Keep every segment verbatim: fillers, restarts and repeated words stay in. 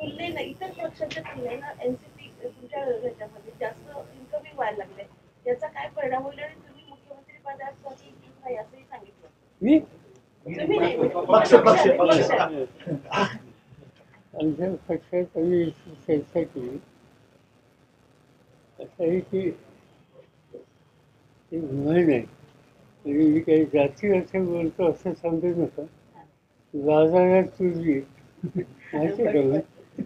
तुलनेनं इतर पक्षांच्या तुलनेनं एनसीपी तुमच्या ह्याच्यामध्ये जास्त इन्कमिंग व्हायला लागले, याचा काय परिणाम होईल आणि तुम्ही मुख्यमंत्री पदासाठी नाही असंही सांगितलं. मी तुम्ही नाही पक्ष पक्ष पक्ष आमच्या पक्षात आम्ही चर्चा केली असं आहे की म्हण आहे म्हणजे मी काही जाती असं बोलतो असं समजू नका. बाजारात तुझी माहिती का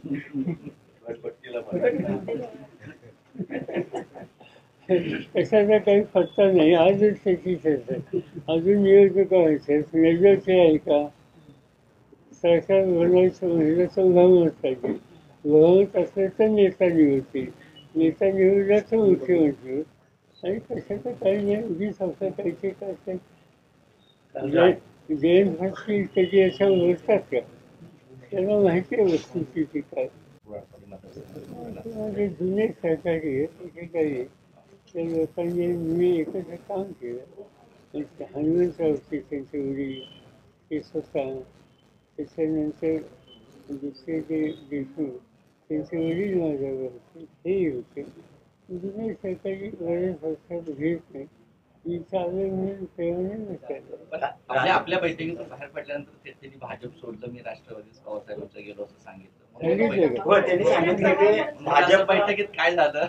कशाचा काही पत्ता नाही. आजच त्याची चर्चा अजून नियोजक व्हायचं मेजरचे आहे का सरकार बनायचं म्हणजे बहुमत पाहिजे. बहुमत असलं तर नेता निवडते, नेता निवडला तर मुख्यमंत्री आणि कशाचं काही नाही. उगी संस्था काहीचे काय जैन भक्ती त्याची अशा बोलतात का त्यांना माहिती आहे वस्तुस्थिती काय. माझे जुने सहकारी आहेत तिथे काही त्या लोकांनी मी एकत्र काम केलं. हनुमंतरावची त्यांच्या वडील ते स्वतः त्याच्यानंतर दुसरे जे देशमुख त्यांचे वडील माझ्यावर होते हेही होते. जुने सहकारी बरेच वर्षात घेत नाही. मी चालू म्हणून प्रेमाने नसायला आपल्या बैठकीतून बाहेर पडल्यानंतर त्यांनी भाजप सोडलं, मी राष्ट्रवादी पवारसाहेबांचं गेलो असं सांगितलं. त्यांनी सांगितलं की भाजप बैठकीत काय झालं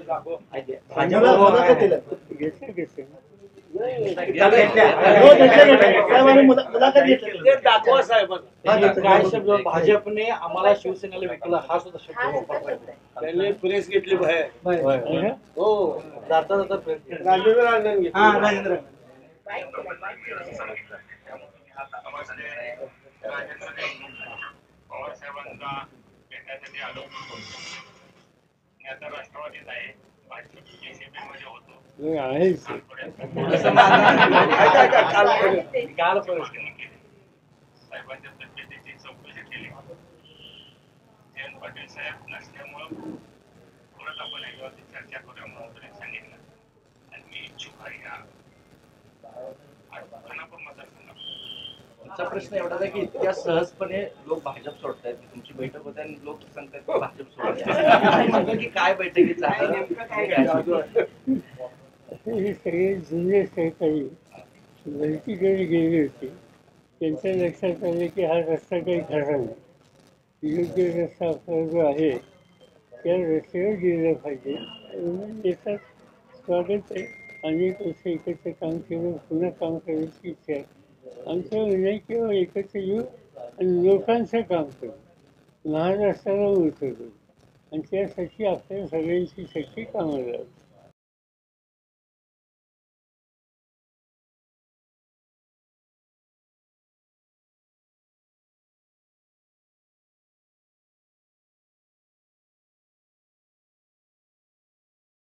भाजपने आम्हाला शिवसेनेला विकला हा सुद्धा शब्द त्यांनी प्रेस घेतली बाहेर. हो जाता जाता प्रेस राजेंद्र राजेंद्र पवारसाहेबांचा भेटण्यासाठी आलो होतो. मी आता राष्ट्रवादीत आहे, एसीपी मध्ये होतो. साहेबांच्या तब्येतीची चौकशी केली. जयंत पाटील साहेब नसल्यामुळं परत आपण याच्यावरती चर्चा करूया म्हणून त्यांनी सांगितलं आणि मी इच्छुक आहे या खानापूर मतदारसंघात. तुमचा प्रश्न एवढा आहे की इतक्या सहजपणे लोक भाजप सोडतायत. तुमची बैठक होते आणि लोक सांगतात भाजप सोडतात की काय बैठकीत झालं नेमकं काय. हे सगळे जुने सहकारी भरतीकडे गेले होते. त्यांच्या लक्षात आले की हा रस्ता काही खरा नाही. योग्य रस्ता आपला जो आहे त्या रस्त्यावर गेलं पाहिजे म्हणून येतात. स्वागत आहे. अनेक वर्ष एकत्र काम केलं, पुन्हा काम करायची इच्छा आहे. आमचं म्हणणं किंवा एकत्र येऊ आणि लोकांचं काम करू, महाराष्ट्राला मोठं करू आणि त्यासाठी आपल्या सगळ्यांची शक्ती कामाला लागू.